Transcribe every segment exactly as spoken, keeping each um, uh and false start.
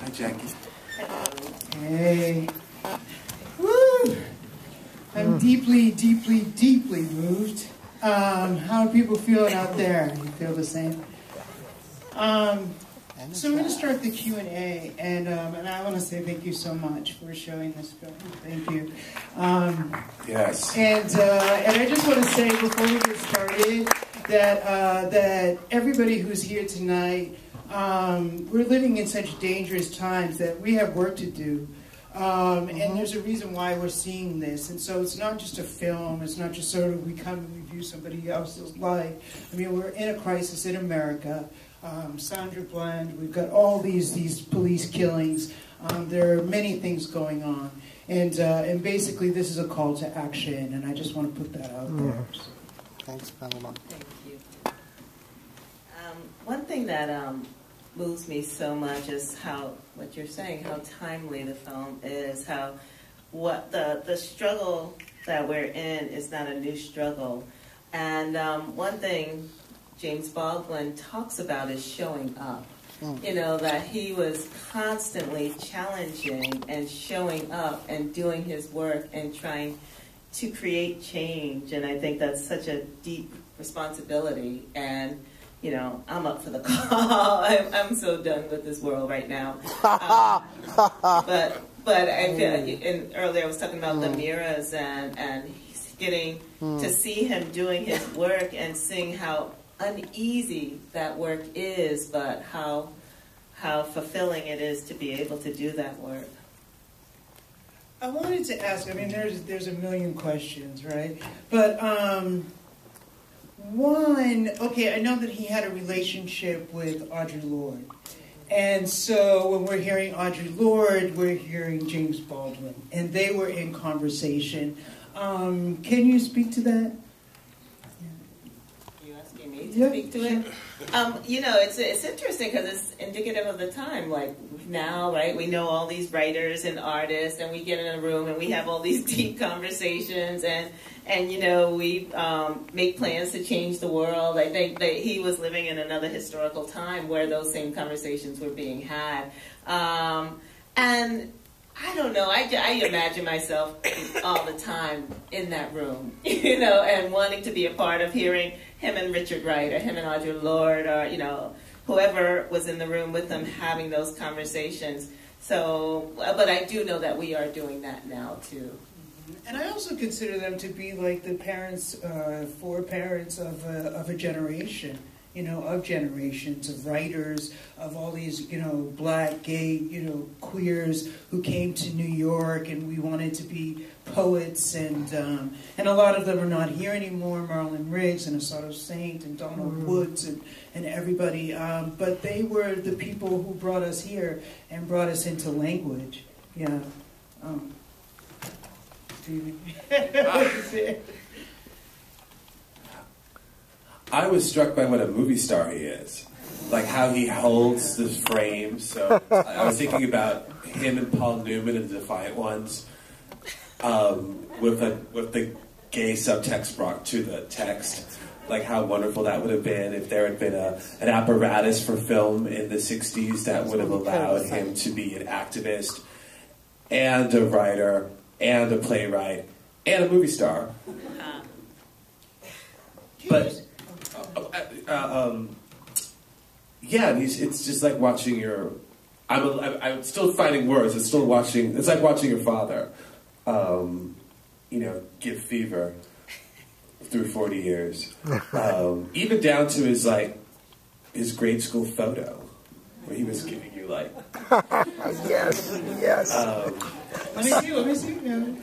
Hi, Jackie. Hey. Woo! I'm deeply, deeply, deeply moved. Um, how are people feeling out there? You feel the same? Um, so I'm going to start the Q and A, and um, and I want to say thank you so much for showing this film. Thank you. Um, Yes. And uh, and I just want to say before we get started that uh, that everybody who's here tonight, um, we're living in such dangerous times that we have work to do. Um, and there's a reason why we're seeing this. And so it's not just a film. It's not just sort of we come and review somebody else's life. I mean, we're in a crisis in America. Um, Sandra Bland, we've got all these these police killings. Um, there are many things going on. And uh, and basically this is a call to action. And I just want to put that out there. So. Thanks, Pamela. Thank you. Um, one thing that um, moves me so much is how, what you're saying, how timely the film is, how what the, the struggle that we're in is not a new struggle. And um, one thing James Baldwin talks about is showing up. Mm. You know, that he was constantly challenging and showing up and doing his work and trying to create change. And I think that's such a deep responsibility. And you know, I'm up for the call. I'm, I'm so done with this world right now. Um, but but I feel like, and earlier I was talking about the mirrors and and he's getting to see him doing his work and seeing how uneasy that work is, but how how fulfilling it is to be able to do that work. I wanted to ask. I mean, there's there's a million questions, right? But um. One, okay, I know that he had a relationship with Audre Lorde. And so when we're hearing Audre Lorde, we're hearing James Baldwin. And they were in conversation. Um, can you speak to that? Are you asking me to Yeah, speak to sure. it? Um, you know, it's it's interesting because it's indicative of the time. Like now, right, we know all these writers and artists, and we get in a room and we have all these deep conversations, and and you know, we um, make plans to change the world. I think that he was living in another historical time where those same conversations were being had, um, and I don't know. I, I imagine myself all the time in that room, you know, and wanting to be a part of hearing him and Richard Wright or him and Audre Lorde or, you know, whoever was in the room with them having those conversations. So, but I do know that we are doing that now, too. And I also consider them to be like the parents, uh, foreparents of a, of a generation. You know, of generations, of writers, of all these, you know, black, gay, you know, queers who came to New York, and we wanted to be poets, and um, and a lot of them are not here anymore. Marilyn Riggs and Asado Saint and Donald mm-hmm. Woods and, and everybody. Um, but they were the people who brought us here and brought us into language. Yeah. Um, I was struck by what a movie star he is. Like how he holds the frame. So I was thinking about him and Paul Newman in Defiant Ones, um, with a with the gay subtext brought to the text. Like how wonderful that would have been if there had been a an apparatus for film in the sixties that would have allowed him to be an activist and a writer and a playwright and a movie star. But Uh, um, yeah, and he's, it's just like watching your. I'm, a, I'm still finding words. It's still watching. It's like watching your father, um, you know, give fever through forty years, um, even down to his like his grade school photo where he was giving you like. Yes, yes. Um, let me see. Let me see. No.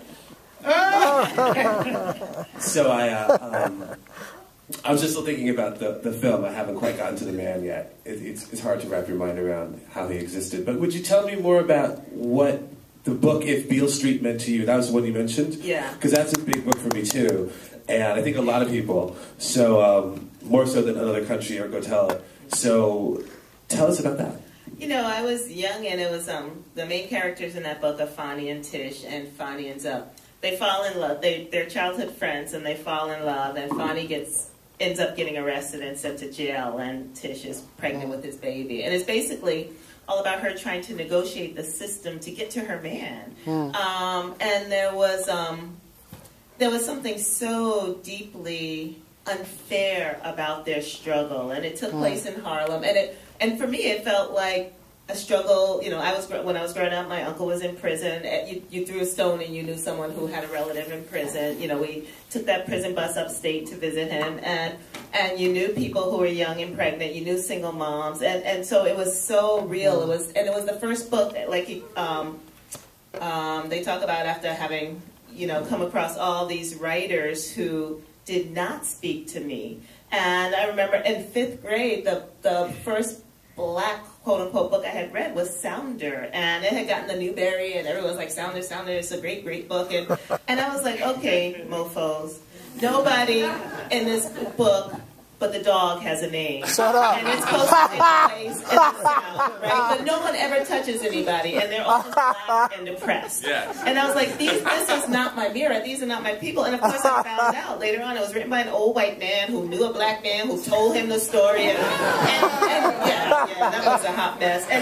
Ah! So I. Uh, um, I was just still thinking about the, the film. I haven't quite gotten to the man yet. It, it's, it's hard to wrap your mind around how he existed. But would you tell me more about what the book If Beale Street meant to you? That was the one you mentioned? Yeah. Because that's a big book for me, too. And I think a lot of people. So, um, more so than Another Country or Go Tell It. So, tell us about that. You know, I was young, and it was um, the main characters in that book are Fonny and Tish, and Fonny ends up, they fall in love. They, they're childhood friends, and they fall in love, and Fonny gets... ends up getting arrested and sent to jail, and Tish is pregnant with his baby. And it's basically all about her trying to negotiate the system to get to her man. Mm. Um, and there was um, there was something so deeply unfair about their struggle, and it took Mm. place in Harlem. And it and for me, it felt like a struggle. You know, I was when I was growing up, my uncle was in prison. You, you threw a stone and you knew someone who had a relative in prison. You know, we took that prison bus upstate to visit him, and and you knew people who were young and pregnant. You knew single moms, and and so it was so real. It was, and it was the first book that, like, um, um, they talk about after having, you know, come across all these writers who did not speak to me. And I remember in fifth grade, the the first black quote-unquote book I had read was Sounder, and it had gotten the Newbery, and everyone was like, Sounder, Sounder, it's a great, great book. And, and I was like, okay, mofos, nobody in this book but the dog has a name. Shut up. And it's supposed to take place in the South, right? But no one ever touches anybody, and they're all just black and depressed. Yes. And I was like, These, this is not my mirror. These are not my people. And of course, I found out later on it was written by an old white man who knew a black man who told him the story. And, and, and yeah, yeah, that was a hot mess. And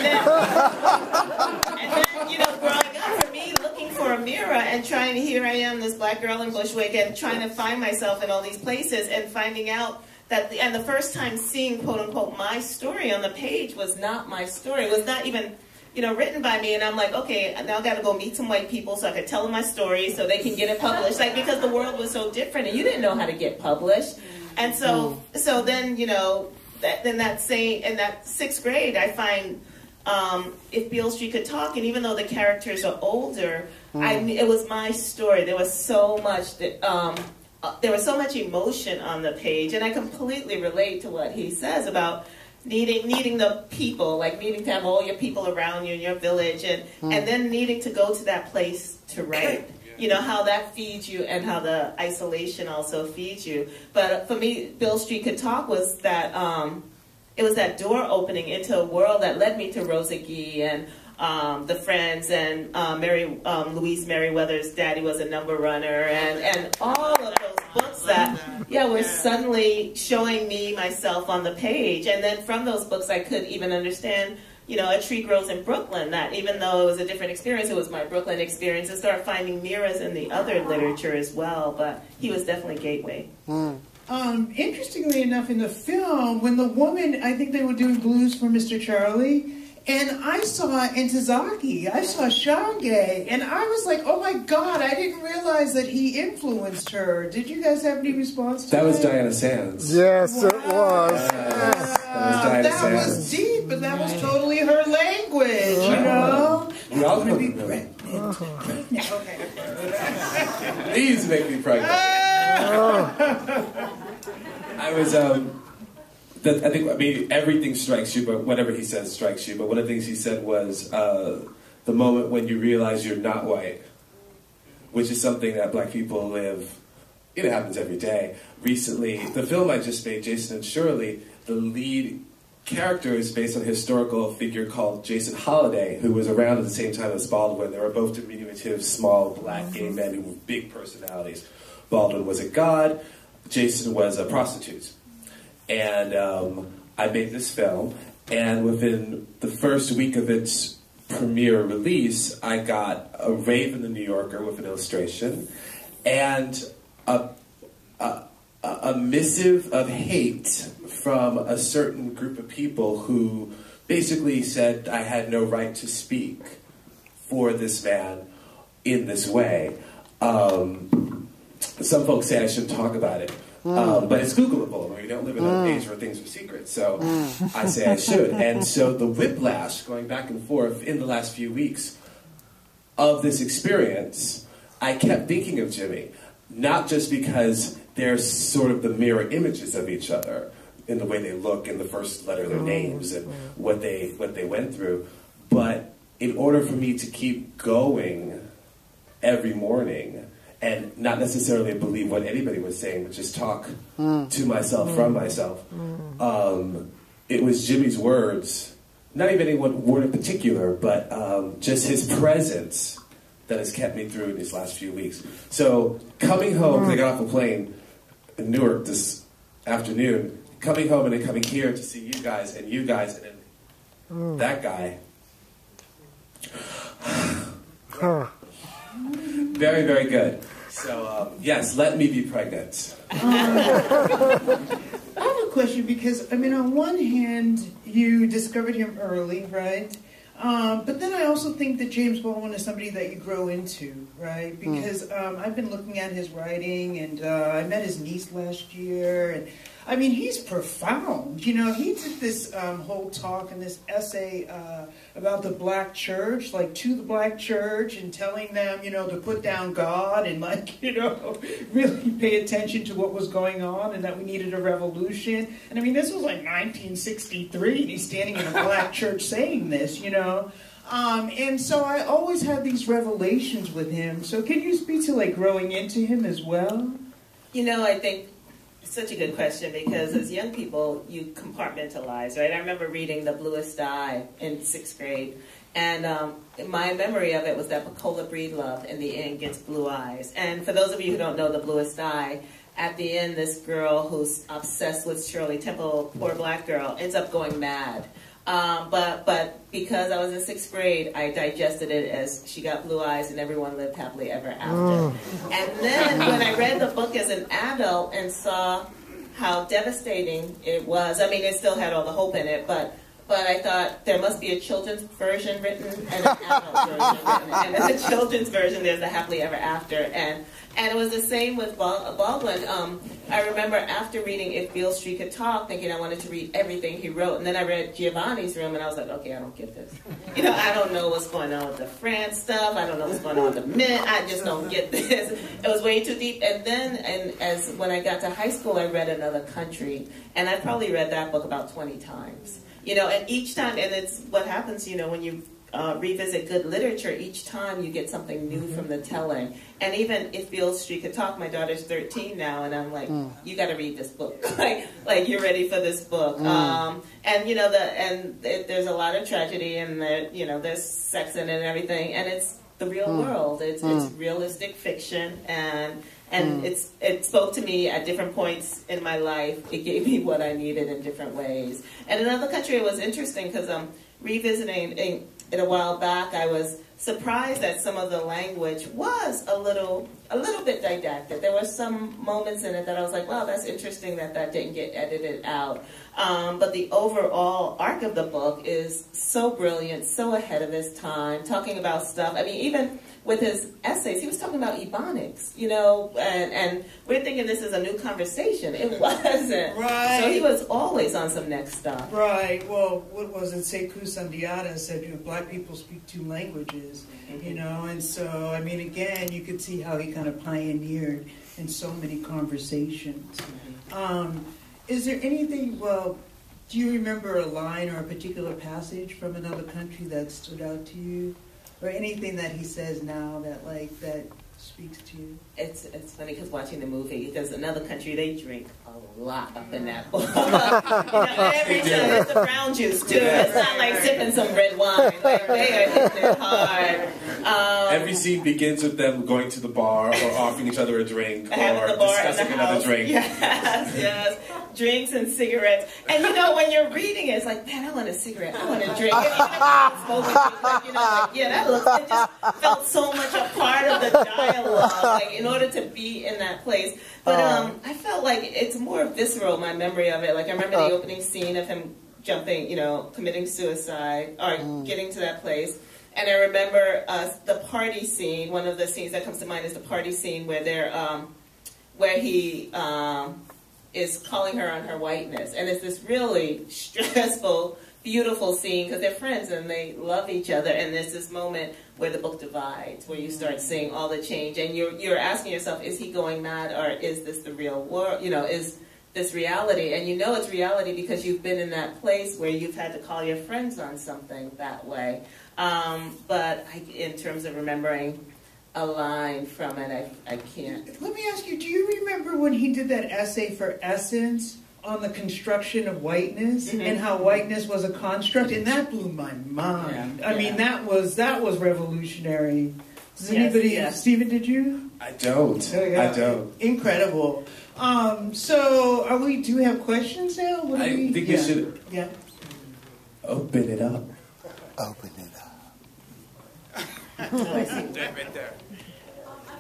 then, and then, you know, growing up for me, looking for a mirror and trying to, here I am, this black girl in Bushwick, and trying to find myself in all these places, and finding out that, the, and the first time seeing, quote unquote, my story on the page was not my story. It was not even, you know, written by me. And I'm like, okay, now I got to go meet some white people so I could tell them my story so they can get it published. Like, because the world was so different, and you didn't know how to get published. And so, so then, you know, that, then that same, in that sixth grade, I find um, If Beale Street Could Talk, and even though the characters are older, mm. I, it was my story. There was so much that, um, Uh, there was so much emotion on the page, and I completely relate to what he says about needing needing the people, like needing to have all your people around you in your village, and, mm. and then needing to go to that place to write. You know, how that feeds you, and how the isolation also feeds you. But for me, Beale Street Could Talk was that, um, it was that door opening into a world that led me to Rosa Gee and Um, the Friends, and uh, Mary, um, Louise Merriweather's Daddy Was a Number Runner, and, and all of those books that, yeah, were suddenly showing me myself on the page. And then from those books, I could even understand, you know, A Tree Grows in Brooklyn, that even though it was a different experience, it was my Brooklyn experience, and start finding mirrors in the other literature as well. But he was definitely gateway. Mm. Um, interestingly enough, in the film, when the woman, I think they were doing Blues for Mister Charlie, and I saw Ntozake, I saw Shange, and I was like, oh my God, I didn't realize that he influenced her. Did you guys have any response to that? That was Diana Sands. Yes, wow. it was. Uh, that was Diana that Sands. was deep, but that was totally her language, you know? We all I'm gonna be know. pregnant. pregnant. Okay. Please make me pregnant. I was, um... That, I think, I mean, everything strikes you, but whatever he says strikes you. But one of the things he said was uh, the moment when you realize you're not white, which is something that black people live, it happens every day. Recently, the film I just made, Jason and Shirley, the lead character is based on a historical figure called Jason Holliday, who was around at the same time as Baldwin. They were both diminutive, small, black gay men who were big personalities. Baldwin was a god, Jason was a prostitute. And um, I made this film, and within the first week of its premiere release, I got a rave in the New Yorker with an illustration, and a, a, a missive of hate from a certain group of people who basically said I had no right to speak for this man in this way. Um, some folks say I shouldn't talk about it. Um, but it's Googleable. We don't live in an age where things are secret, so I say I should. And so the whiplash going back and forth in the last few weeks of this experience, I kept thinking of Jimmy, not just because they're sort of the mirror images of each other in the way they look in the first letter of their names and what they what they went through, but in order for me to keep going every morning, and not necessarily believe what anybody was saying, but just talk mm. to myself, mm. from myself. Mm. Um, it was Jimmy's words, not even any one word in particular, but um, just his presence that has kept me through these last few weeks. So coming home, mm. I got off a plane in Newark this afternoon, coming home and then coming here to see you guys, and you guys, and then mm. that guy, Very, very good. So, um, yes, let me be pregnant. Um, I have a question because, I mean, on one hand, you discovered him early, right? Um, but then I also think that James Baldwin is somebody that you grow into, right? Because um, I've been looking at his writing, and uh, I met his niece last year, and I mean, he's profound. You know, he did this um, whole talk and this essay uh, about the black church, like to the black church, and telling them, you know, to put down God and, like, you know, really pay attention to what was going on and that we needed a revolution. And I mean, this was like nineteen sixty-three, and he's standing in a black church saying this, you know. Um, and so I always had these revelations with him. So can you speak to, like, growing into him as well? You know, I think it's such a good question because as young people, you compartmentalize, right? I remember reading The Bluest Eye in sixth grade, and um, my memory of it was that Pecola Breedlove in the end gets blue eyes. And for those of you who don't know The Bluest Eye, at the end, this girl who's obsessed with Shirley Temple, poor black girl, ends up going mad. Um, but but because I was in sixth grade, I digested it as she got blue eyes and everyone lived happily ever after. Mm. And then when I read the book as an adult and saw how devastating it was, I mean, it still had all the hope in it, but but I thought there must be a children's version written and an adult version written. And in the children's version, there's the happily ever after. And and it was the same with Baldwin. Um, I remember after reading If Beale Street Could Talk, thinking I wanted to read everything he wrote. And then I read Giovanni's Room, and I was like, okay, I don't get this. You know, I don't know what's going on with the France stuff. I don't know what's going on with the Mint. I just don't get this. It was way too deep. And then, and as when I got to high school, I read Another Country. And I probably read that book about twenty times. You know, and each time, and it's what happens, you know, when you uh, revisit good literature, each time you get something new from the telling. And even If Beale Street Could Talk, my daughter's thirteen now, and I'm like, mm. you got to read this book. like, like you're ready for this book. Mm. Um, and you know, the and it, there's a lot of tragedy, and there, you know, there's sex in it and everything, and it's the real mm. world. It's mm. it's realistic fiction, and. And mm. it's it spoke to me at different points in my life. It gave me what I needed in different ways. And in Another Country, it was interesting because um, revisiting it, it a while back, I was surprised that some of the language was a little a little bit didactic. There were some moments in it that I was like, wow, that's interesting that that didn't get edited out. Um, but the overall arc of the book is so brilliant, so ahead of his time, talking about stuff. I mean, even with his essays, he was talking about Ebonics, you know, and, and we're thinking this is a new conversation. It wasn't. Right. So he was always on some next stuff. Right. Well, what was it? Sekou Sundiata said, you know, black people speak two languages, mm-hmm. you know, and so, I mean, again, you could see how he kind of pioneered in so many conversations. Mm-hmm. Um, is there anything, well, do you remember a line or a particular passage from Another Country that stood out to you? Or anything that he says now that, like, that speaks to you? It's it's funny because watching the movie, because Another Country, they drink a lot up in that book. you know, every time it's the brown juice too. It's not like sipping some red wine. Like they are hitting it hard. Um, every scene begins with them going to the bar or offering each other a drink or discussing another drink. Yes, yes. Drinks and cigarettes. And you know, when you're reading it, it's like, man, I want a cigarette. I want a drink. And even if I'm smoking, like, you know, like, yeah, that looks, it just felt so much a part of the dialogue, like, in order to be in that place. But um, I felt like it's more visceral, my memory of it. Like, I remember the opening scene of him jumping, you know, committing suicide, or getting to that place. And I remember uh, the party scene. One of the scenes that comes to mind is the party scene where they're, um, where he um, is calling her on her whiteness. And it's this really stressful, beautiful scene because they're friends and they love each other. And there's this moment where the book divides, where you start seeing all the change. And you're, you're asking yourself, is he going mad or is this the real world? You know, is this reality? And you know it's reality because you've been in that place where you've had to call your friends on something that way. Um, but I, in terms of remembering a line from it, I, I can't. Let me ask you, do you remember when he did that essay for Essence on the construction of whiteness mm-hmm. and how whiteness was a construct? And that blew my mind. Yeah, I yeah. mean, that was that was revolutionary. Does yes, anybody, yes. Stephen, did you? I don't. Oh, yeah. I don't. Incredible. Um, so, are we, do we have questions now? What I we, think yeah. you should yeah. open it up. Open it up. Right there.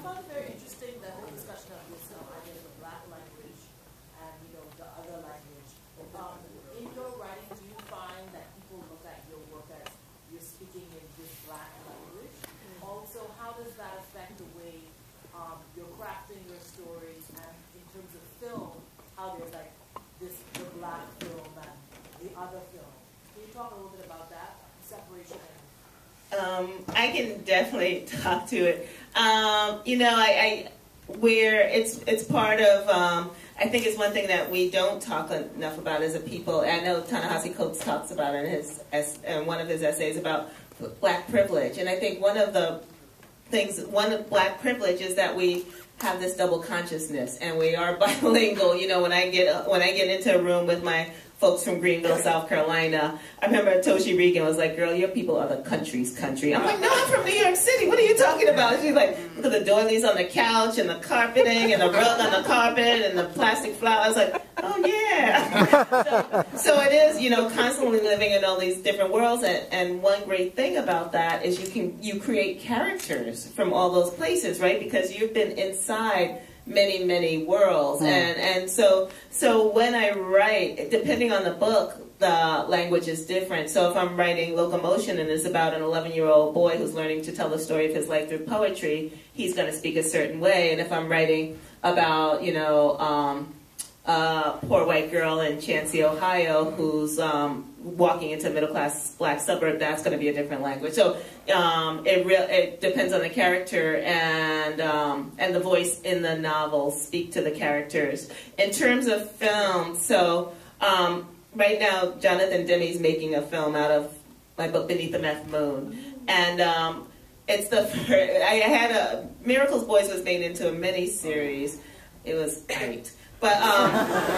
does that affect the way um, you're crafting your stories, and in terms of film, how there's like this the black film and the other film? Can you talk a little bit about that separation? Um, I can definitely talk to it. Um, you know, I, I where it's it's part of. Um, I think it's one thing that we don't talk enough about as a people. I know Ta-Nehisi Coates talks about it in his in one of his essays about black privilege, and I think one of the things, one of black privilege is that we have this double consciousness, and we are bilingual. You know, when I get when I get into a room with my folks from Greenville, South Carolina, I remember Toshi Regan was like, "Girl, your people are the country's country." I'm like, "No, I'm from New York City. What are you talking about?" She's like, "Look at the doilies on the couch and the carpeting and the rug on the carpet and the plastic flowers." I was like, "Oh yeah." so, so it is, you know, constantly living in all these different worlds, and, and one great thing about that is you can you create characters from all those places, right? Because you've been inside many, many worlds. Mm. And, and so, so when I write, depending on the book, the language is different. So if I'm writing Locomotion and it's about an eleven-year-old boy who's learning to tell the story of his life through poetry, he's going to speak a certain way. And if I'm writing about, you know, um, a poor white girl in Chauncey, Ohio, who's um, walking into a middle-class black suburb, that's going to be a different language. So um, it, re it depends on the character, and um, and the voice in the novel speak to the characters. In terms of film, so um, right now Jonathan Demme's making a film out of my book Beneath the Meth Moon, and um, it's the first, I had a Miracles Boys was made into a mini series. It was great. But um,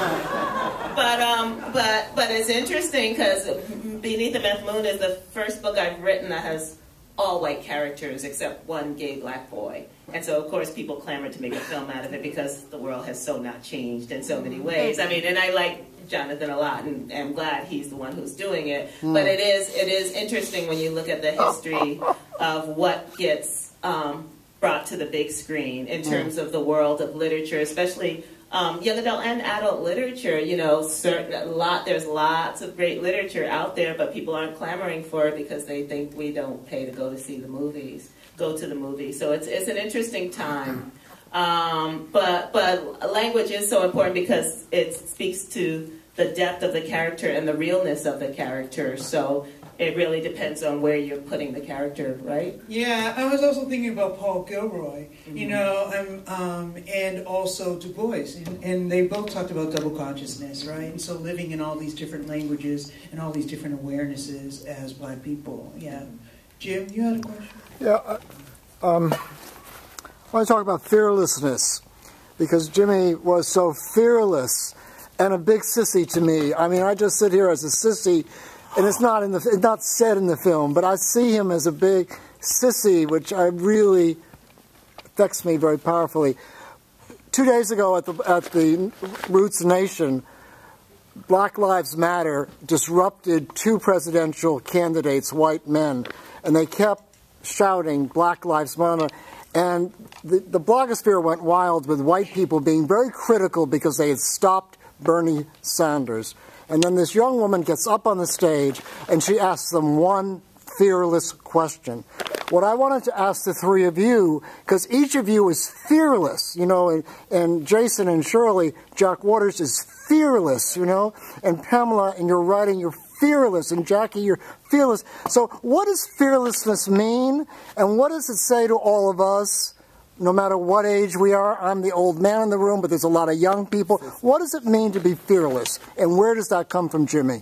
but um, but but it's interesting because Beneath the Meth Moon is the first book I've written that has all white characters except one gay black boy, and so of course people clamored to make a film out of it because the world has so not changed in so many ways. I mean, and I like Jonathan a lot, and I'm glad he's the one who's doing it. Mm. But it is it is interesting when you look at the history of what gets um, brought to the big screen in terms mm. of the world of literature, especially. Um, young adult and adult literature, you know, certain, a lot, there's lots of great literature out there, but people aren't clamoring for it because they think we don't pay to go to see the movies, go to the movies. So it's, it's an interesting time. Um, but, but language is so important because it speaks to the depth of the character and the realness of the character. So it really depends on where you're putting the character, right? Yeah, I was also thinking about Paul Gilroy, mm-hmm. you know, um, um, and also Du Bois, and, and they both talked about double consciousness, right? And so living in all these different languages and all these different awarenesses as black people. Yeah, Jim, you had a question? Yeah, uh, um, I want to talk about fearlessness, because Jimmy was so fearless and a big sissy to me. I mean, I just sit here as a sissy. And it's not in the, it's not said in the film, but I see him as a big sissy, which I really affects me very powerfully. Two days ago at the at the Roots Nation, Black Lives Matter disrupted two presidential candidates, white men, and they kept shouting Black Lives Matter. And the, the blogosphere went wild with white people being very critical because they had stopped Bernie Sanders. And then this young woman gets up on the stage and she asks them one fearless question. What I wanted to ask the three of you, because each of you is fearless, you know, and, and Jason and Shirley, Jack Waters is fearless, you know, and Pamela, in your writing, you're fearless, and Jackie, you're fearless. So what does fearlessness mean, and what does it say to all of us? No matter what age we are, I'm the old man in the room, but there's a lot of young people. What does it mean to be fearless, and where does that come from, Jimmy?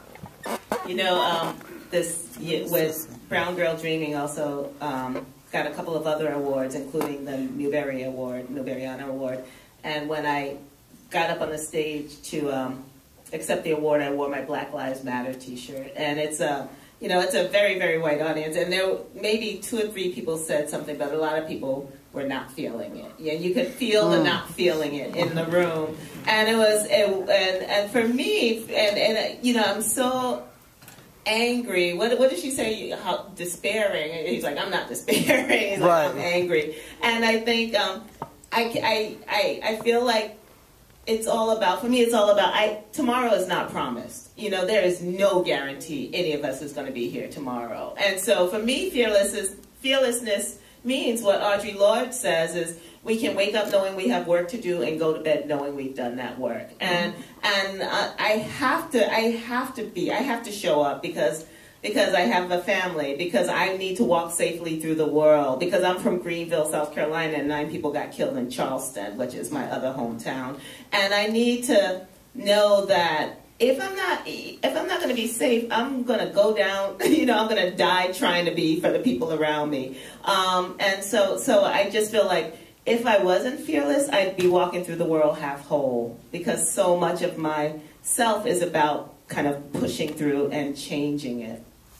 You know, um, this with Brown Girl Dreaming also um, got a couple of other awards, including the Newbery Award, Newbery Honor Award. And when I got up on the stage to um, accept the award, I wore my Black Lives Matter T-shirt, and it's a you know it's a very very white audience, and there maybe two or three people said something, but a lot of people were not feeling it. Yeah, you could feel the not feeling it in the room, and it was, it, and and for me, and and you know, I'm so angry. What what did she say? How despairing? And he's like, I'm not despairing. He's like, right. I'm angry, and I think um, I I I I feel like it's all about, for me, it's all about, I tomorrow is not promised. You know, there is no guarantee any of us is going to be here tomorrow, and so for me, fearless is fearlessness means what Audre Lorde says is we can wake up knowing we have work to do and go to bed knowing we've done that work. And and uh, I have to I have to be I have to show up because because I have a family, because I need to walk safely through the world, because I'm from Greenville, South Carolina, and nine people got killed in Charleston, which is my other hometown. And I need to know that if I'm not if I'm not going to be safe, I'm going to go down, you know, I'm going to die trying to be for the people around me. Um, and so so I just feel like if I wasn't fearless, I'd be walking through the world half whole, because so much of myself is about kind of pushing through and changing it.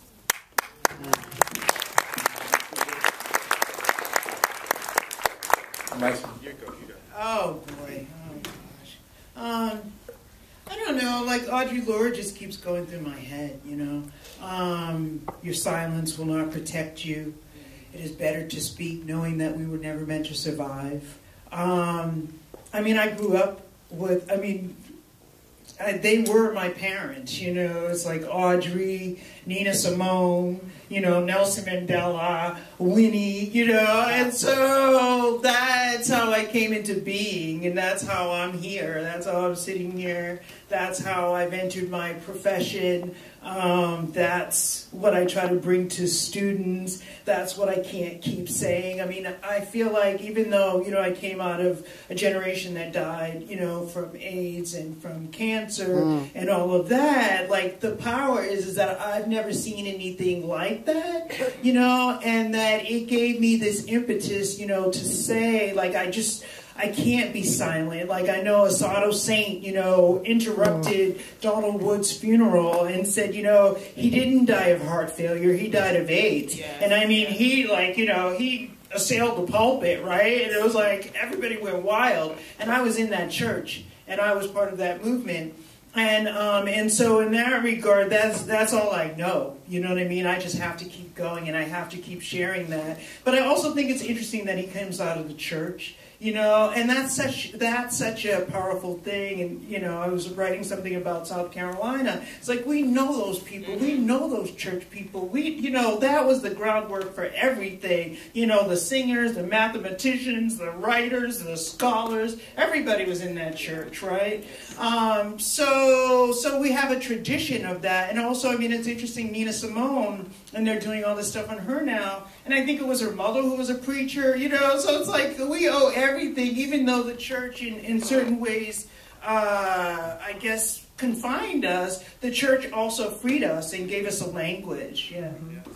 Oh boy, oh gosh. Um, I don't know, like Audre Lorde just keeps going through my head, you know. Um, your silence will not protect you. It is better to speak knowing that we were never meant to survive. Um, I mean, I grew up with, I mean, I, they were my parents, you know. It's like Audrey, Nina Simone, you know, Nelson Mandela, Winnie, you know. And so that's how I came into being, and that's how I'm here. That's how I'm sitting here. That's how I've entered my profession. Um, that's what I try to bring to students. That's what I can't keep saying. I mean, I feel like even though, you know, I came out of a generation that died, you know, from AIDS and from cancer mm. and all of that, like the power is, is that I've never seen anything like that, you know, and that it gave me this impetus, you know, to say, like, I just... I can't be silent. Like, I know Asado Saint, you know, interrupted Donald Wood's funeral and said, you know, he didn't die of heart failure, he died of AIDS. Yeah. And I mean, he, like, you know, he assailed the pulpit, right? And it was like, everybody went wild. And I was in that church, and I was part of that movement. And um, and so in that regard, that's that's all I know. You know what I mean? I just have to keep going, and I have to keep sharing that. But I also think it's interesting that he comes out of the church. You know, and that's such that's such a powerful thing. And, you know, I was writing something about South Carolina. It's like, we know those people. We know those church people. We, you know, that was the groundwork for everything. You know, the singers, the mathematicians, the writers, the scholars. Everybody was in that church, right? Um, so, so we have a tradition of that. And also, I mean, it's interesting, Nina Simone, and they're doing all this stuff on her now. And I think it was her mother who was a preacher, you know. So it's like we owe everything, even though the church in, in certain ways, uh, I guess, confined us, the church also freed us and gave us a language. Yeah.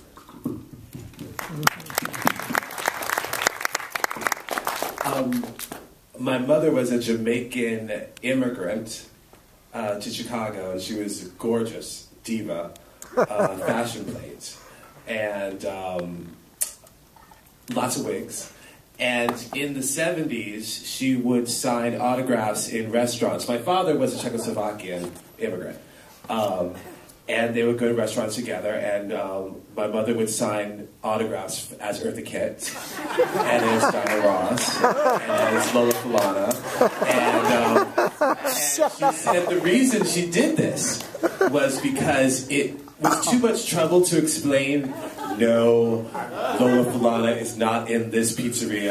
Um, my mother was a Jamaican immigrant uh, to Chicago, and she was a gorgeous diva, uh, fashion plate, and um, lots of wigs. And in the seventies, she would sign autographs in restaurants. My father was a Czechoslovakian immigrant. Um, and they would go to restaurants together, and um, my mother would sign autographs as Eartha Kitt, and as Diana Ross, and as Lola Falana. And, um, and she said the reason she did this was because it was too much trouble to explain, no, Lola Falana is not in this pizzeria.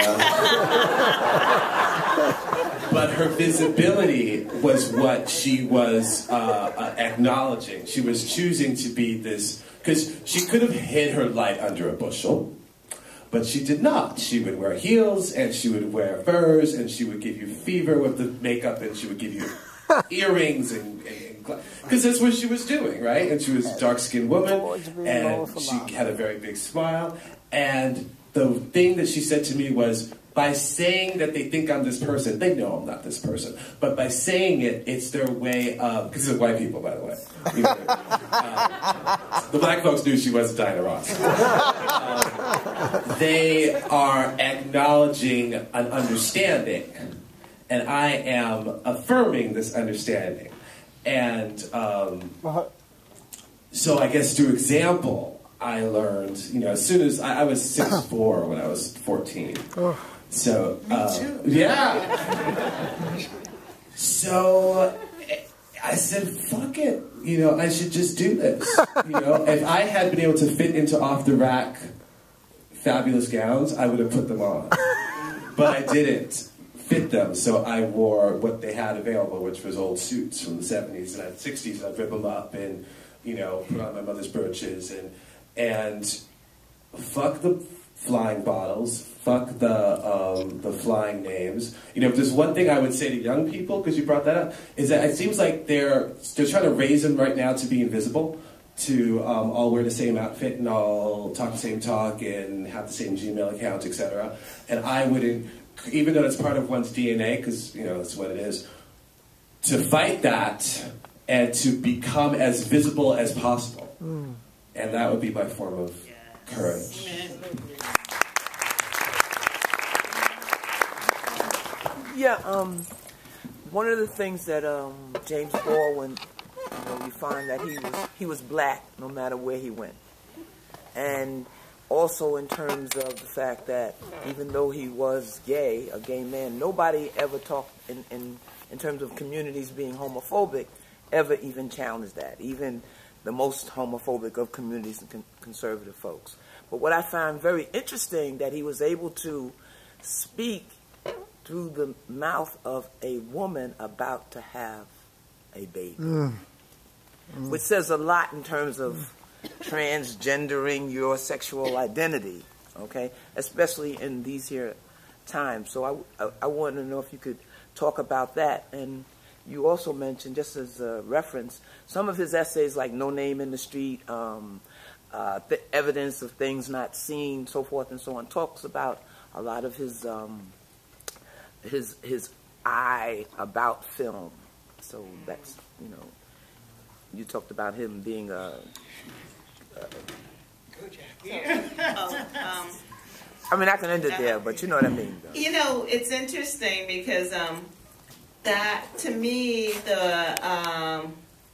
But her visibility was what she was uh, uh, acknowledging. She was choosing to be this, because she could have hid her light under a bushel, but she did not. She would wear heels, and she would wear furs, and she would give you fever with the makeup, and she would give you earrings, and because that's what she was doing, right? And she was a dark-skinned woman, and she had a very big smile. And the thing that she said to me was, by saying that they think I'm this person, they know I'm not this person. But by saying it, it's their way of, because it's white people, by the way. uh, the black folks knew she wasn't Diana Ross. Um, they are acknowledging an understanding, and I am affirming this understanding. And um, so I guess through example, I learned, you know, as soon as, I, I was six foot four when I was fourteen. So, uh, Me too. yeah. So I said, fuck it. You know, I should just do this. You know, if I had been able to fit into off the rack fabulous gowns, I would have put them on. But I didn't fit them, so I wore what they had available, which was old suits from the seventies and sixties, and I'd rip them up and, you know, put on my mother's brooches, and, and fuck the flying bottles, fuck the, um, the flying names. You know, if there's one thing I would say to young people, because you brought that up, is that it seems like they're, they're trying to raise them right now to be invisible, to um, all wear the same outfit and all talk the same talk and have the same Gmail account, et cetera. And I wouldn't, even though it's part of one's D N A, because, you know, that's what it is, to fight that and to become as visible as possible. Mm. And that would be my form of yes. courage. Yeah, um, one of the things that um, James Baldwin, you know, you find that he was, he was black no matter where he went. And also in terms of the fact that even though he was gay, a gay man, nobody ever talked in, in, in terms of communities being homophobic, ever even challenged that, even the most homophobic of communities and con conservative folks. But what I found very interesting, that he was able to speak through the mouth of a woman about to have a baby, mm. Mm. which says a lot in terms of transgendering your sexual identity, okay, especially in these here times. So I, I, I wanted to know if you could talk about that. And you also mentioned, just as a reference, some of his essays like No Name in the Street, um, uh, the evidence of things not seen, so forth and so on, talks about a lot of his um, his his eye about film. So that's, you know, you talked about him being a Uh, oh, um, I mean, I can end it there, but you know what I mean, though. You know, it's interesting because um, that, to me, the um,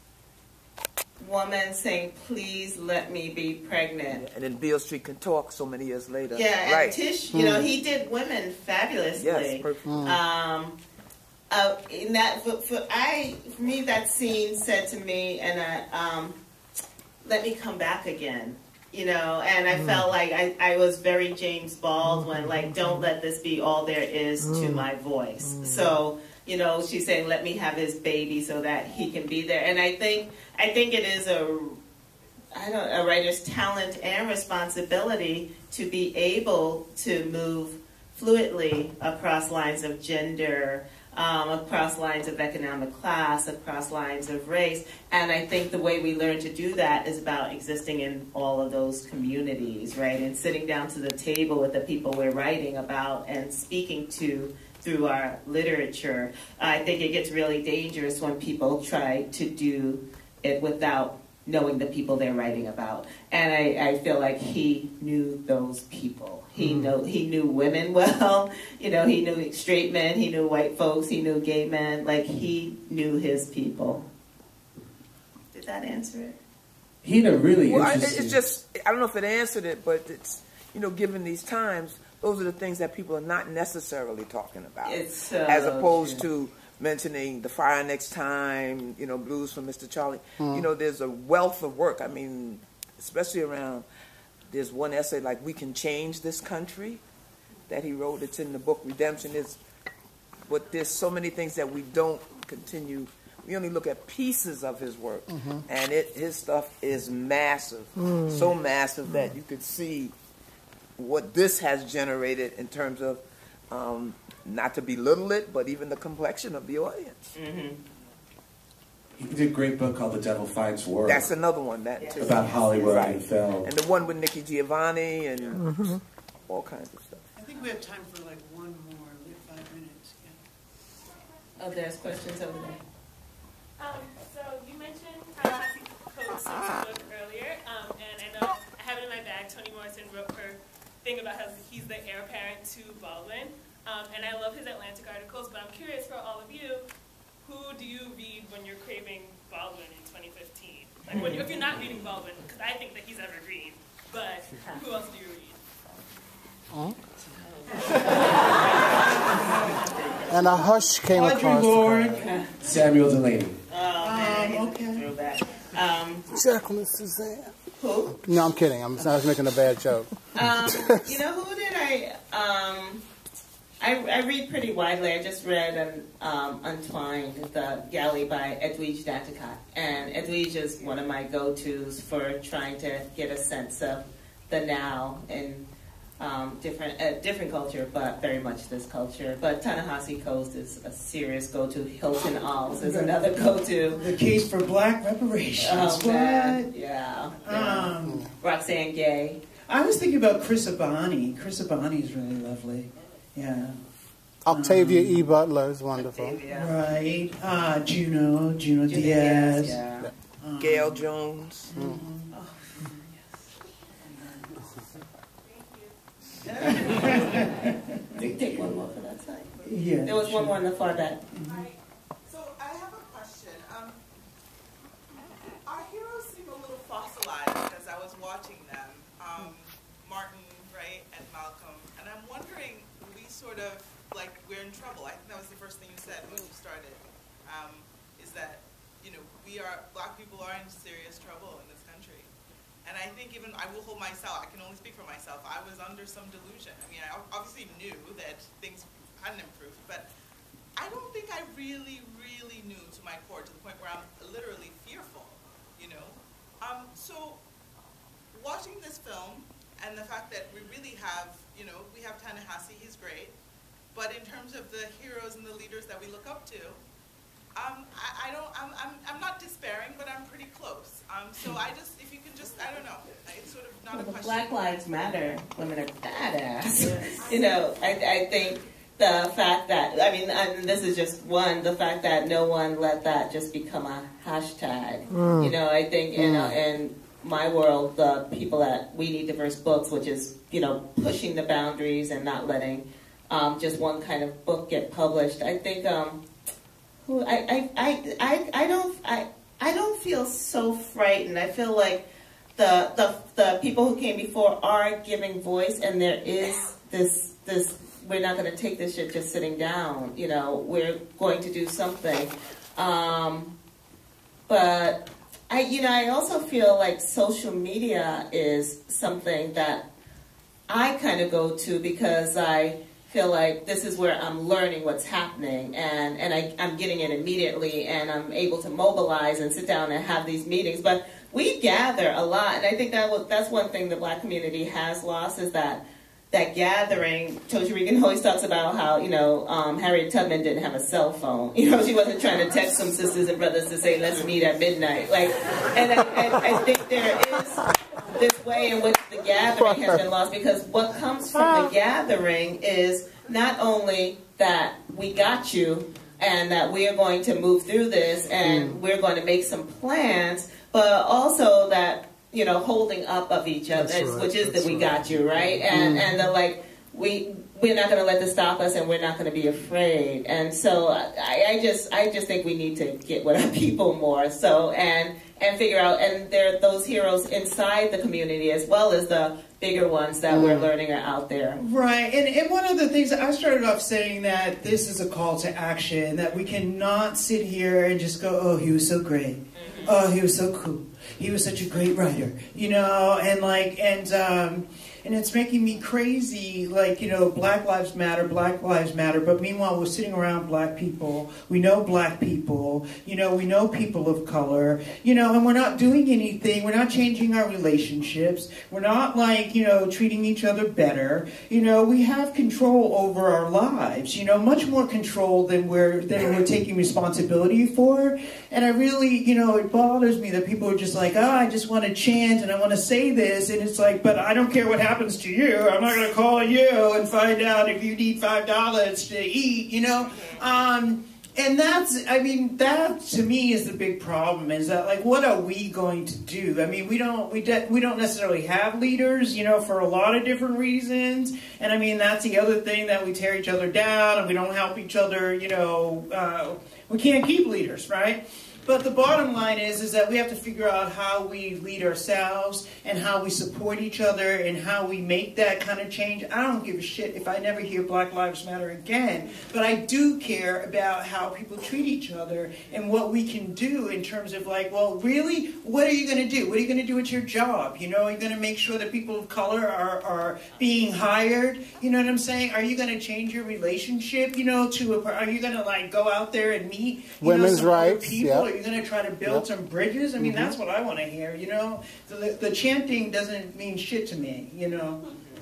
woman saying, please let me be pregnant. Yeah, and then Beale Street Can Talk so many years later. Yeah, right. and Tish, you mm. know, he did women fabulously. Yes, perfect. Mm. Um, uh, in that, for, for, I, for me, that scene said to me, and I, um, let me come back again, you know, and I mm. felt like I, I was very James Baldwin, like, don't let this be all there is mm. to my voice. Mm. So, you know, she's saying, let me have his baby so that he can be there. And I think, I think it is a, I don't a writer's talent and responsibility to be able to move fluidly across lines of gender, Um, across lines of economic class, across lines of race. And I think the way we learn to do that is about existing in all of those communities, right? And sitting down to the table with the people we're writing about and speaking to through our literature. I think it gets really dangerous when people try to do it without knowing the people they're writing about. And I, I feel like he knew those people. He mm. know he knew women well. You know, he knew straight men, he knew white folks, he knew gay men. Like, he knew his people. Did that answer it? He had a really well, interesting... It's just, I don't know if it answered it, but it's, you know, given these times, those are the things that people are not necessarily talking about. It's so as opposed true. to mentioning The Fire Next Time, you know, Blues for Mister Charlie. Mm. You know, there's a wealth of work. I mean, especially around, there's one essay like We Can Change This Country that he wrote. It's in the book Redemption. Is, but there's so many things that we don't continue. We only look at pieces of his work. Mm-hmm. And it, his stuff is massive. Mm. So massive mm. that you could see what this has generated in terms of, um, not to belittle it, but even the complexion of the audience. Mm-hmm. He did a great book called The Devil Fights War. That's another one, that too. About Hollywood right. and film. And the one with Nikki Giovanni and mm-hmm. all kinds of stuff. I think we have time for like one more, we have five minutes. Yeah. Oh, there's questions over there. Um, so you mentioned Ta-Nehisi Coates' book earlier, um, and I know I have it in my bag. Toni Morrison wrote her thing about how he's the heir apparent to Baldwin. Um, and I love his Atlantic articles, but I'm curious for all of you, who do you read when you're craving Baldwin in twenty fifteen? Like, when you, if you're not reading Baldwin, because I think that he's evergreen, but who else do you read? Huh? And a hush came Audre across Lorde. the Samuel Delaney. Oh, man, Um, okay. threw back. Um, Jacqueline Suzanne. who? No, I'm kidding. I'm, I was making a bad joke. Um, you know, who did I, um, I, I read pretty widely. I just read um, um, Untwined, the galley by Edwidge Danticat. And Edwidge is one of my go-tos for trying to get a sense of the now in um, different uh, different culture, but very much this culture. But Ta-Nehisi Coates is a serious go-to. Hilton Als is another go-to. The Case for Black Reparations. Oh, what? man. Yeah. yeah. Um, Roxane Gay. I was thinking about Chris Abani. Chris Abani is really lovely. Yeah. Octavia um, E. Butler is wonderful. Octavia. Right. Uh, Juno. Juno, Juno Diaz. Diaz, yeah. Um, Gail Jones. Mm-hmm. Oh, you take one more for that side. Yeah. There was one more in the far back. Right. So I have a question. Um, our heroes seem a little fossilized as I was watching them. Um, Martin, right, and Malcolm. And I'm wondering, we sort of, like, we're in trouble. I think that was the first thing you said when you started, um, is that, you know, we are, black people are in serious trouble in this country. And I think even, I will hold myself, I can only speak for myself, I was under some delusion. I mean, I obviously knew that things hadn't improved, but I don't think I really, really knew to my core, to the point where I'm literally fearful, you know? Um, so, watching this film, and the fact that we really have, you know, we have Ta-Nehisi, he's great, but in terms of the heroes and the leaders that we look up to, Um, I, I don't, I'm, I'm, I'm not despairing, but I'm pretty close. Um, so I just, if you can just, I don't know, it's sort of not Well, a the question. Black Lives Matter women are badass. You know, I, I think the fact that, I mean, and this is just one, the fact that no one let that just become a hashtag. Mm. You know, I think in, uh, in my world, the people at We Need Diverse Books, which is, you know, pushing the boundaries and not letting um, just one kind of book get published, I think, um, Who I, I, I, I, I don't I, I don't feel so frightened. I feel like the, the the people who came before are giving voice, and there is this this we're not going to take this shit just sitting down. You know, we're going to do something. Um, but I you know I also feel like social media is something that I kind of go to because I feel like this is where I'm learning what's happening, and, and I, I'm getting it immediately, and I'm able to mobilize and sit down and have these meetings. But we gather a lot, and I think that was, that's one thing the black community has lost, is that that gathering. Toshi Regan always talks about how, you know, um, Harriet Tubman didn't have a cell phone. You know, she wasn't trying to text some sisters and brothers to say, let's meet at midnight. Like, and I, and I think there is this way in which the gathering has been lost, because what comes from the gathering is not only that we got you and that we are going to move through this and mm. we're going to make some plans, but also that, you know, holding up of each other, right. which is That's that we right. got you, right? And mm. and the like, we we're not going to let this stop us, and we're not going to be afraid. And so I, I just I just think we need to get with our people more. So and and figure out, and there are those heroes inside the community as well as the bigger ones that mm. we're learning are out there. Right, and, and one of the things, I started off saying that this is a call to action, that we cannot sit here and just go, oh, he was so great. Mm-hmm. Oh, he was so cool. He was such a great writer, you know, and like, and, um, and it's making me crazy, like, you know, Black Lives Matter, Black Lives Matter, but meanwhile we're sitting around black people, we know black people, you know, we know people of color, you know, and we're not doing anything, we're not changing our relationships, we're not, like, you know, treating each other better, you know, we have control over our lives, you know, much more control than we're, than we're taking responsibility for, and I really, you know, it bothers me that people are just like, oh, I just want to chant and I want to say this, and it's like, but I don't care what happens happens to you. I'm not going to call you and find out if you need five dollars to eat, you know? Um, and that's, I mean, that to me is the big problem, is that, like, what are we going to do? I mean, we don't, we, de we don't necessarily have leaders, you know, for a lot of different reasons. And I mean, that's the other thing, that we tear each other down and we don't help each other, you know, uh, we can't keep leaders, right? But the bottom line is, is that we have to figure out how we lead ourselves and how we support each other and how we make that kind of change. I don't give a shit if I never hear Black Lives Matter again, but I do care about how people treat each other and what we can do in terms of like, well, really, what are you going to do? What are you going to do with your job? You know, are you going to make sure that people of color are, are being hired? You know what I'm saying? Are you going to change your relationship, you know, to a, are you going to like go out there and meet you women's know, some other rights, people? yeah. Are you going to try to build Yep. some bridges? I mean, Mm-hmm. that's what I want to hear, you know? The, the chanting doesn't mean shit to me, you know?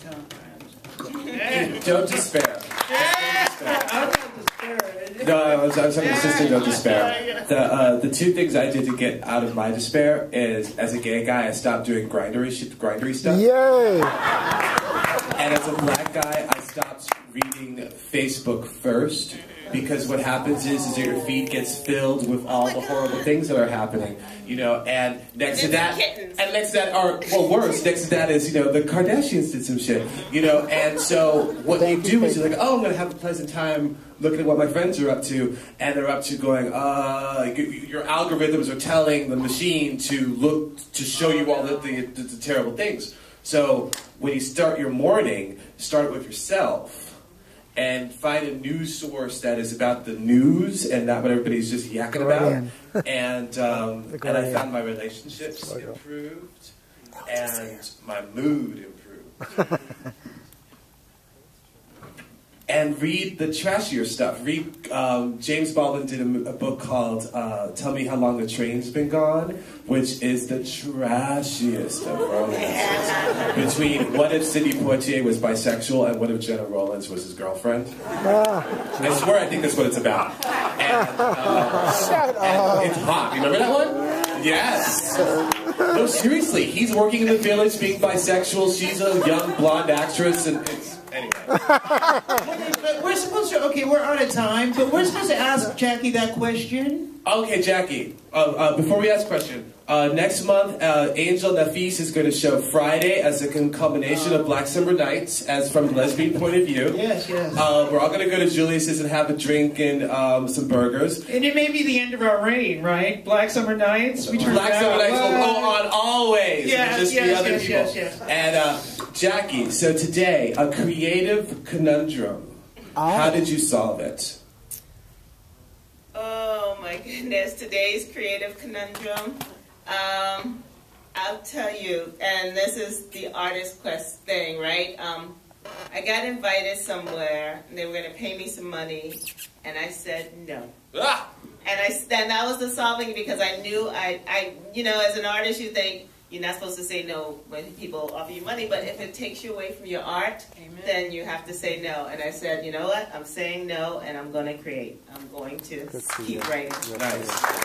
Don't despair. I'm not despair. No, I was, I was talking to sister, don't despair. The, uh, the two things I did to get out of my despair is, as a gay guy, I stopped doing grindery, shit, grindery stuff. Yay! And as a black guy, I stopped reading Facebook first, because what happens is, is that your feed gets filled with all the horrible things that are happening, you know, and next to that, and next to that, or, well, worse, next to that is, you know, the Kardashians did some shit, you know, and so what you do is you're like, oh, I'm going to have a pleasant time looking at what my friends are up to, and they're up to going, uh, your algorithms are telling the machine to look, to show you all the, the, the, the terrible things. So when you start your morning, start it with yourself. And find a news source that is about the news and not what everybody's just yakking about. And um, and I found my relationships improved and my mood improved. And read the trashier stuff. Read, um, James Baldwin did a, a book called uh, Tell Me How Long the Train's Been Gone, which is the trashiest of romances. Between what if Sidney Poitier was bisexual and what if Jenna Rollins was his girlfriend. I swear I think that's what it's about. And, uh, Shut up. and it's hot. You remember that one? Yes. No, seriously. He's working in the village being bisexual. She's a young blonde actress. And it's, anyway. But we're supposed to, okay, we're out of time, but we're supposed to ask Jackie that question. Okay, Jackie, uh, uh, before we ask a question, uh, next month, uh, Angel Nafis is going to show Friday as a combination of Black Summer Nights, as from the lesbian point of view. Yes, yes. Uh, we're all going to go to Julius's and have a drink and um, some burgers. And it may be the end of our reign, right? Black Summer Nights. We turn Black Summer Nights will What? go on always. Yes, It'll just yes, be other yes, people. yes, yes. And uh, Jackie, so today, a creative conundrum. How did you solve it? Oh my goodness, today's creative conundrum. Um, I'll tell you, and this is the artist quest thing, right? Um, I got invited somewhere, and they were going to pay me some money, and I said no. Ah! And I then that was the solving, because I knew I, I, you know, as an artist, you think you're not supposed to say no when people offer you money, but if it takes you away from your art, Amen. Then you have to say no. And I said, you know what? I'm saying no, and I'm going to create. I'm going to keep writing. Nice.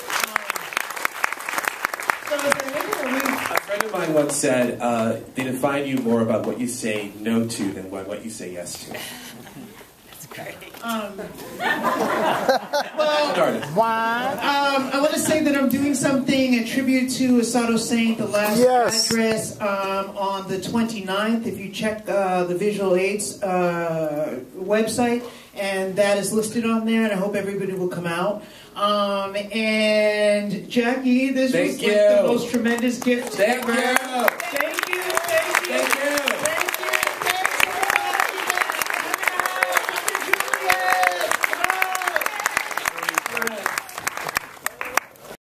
A friend of mine once said, uh, they define you more about what you say no to than what, what you say yes to. That's great. Um, well, Why? um, I want to say that I'm doing something, a tribute to Asado Saint, The Last Yes. Address, um, on the twenty-ninth. If you check uh, the Visual Aids uh, website, and that is listed on there, and I hope everybody will come out. Um, and Jackie, this Thank was you. like the most tremendous gift Thank ever. you. Thank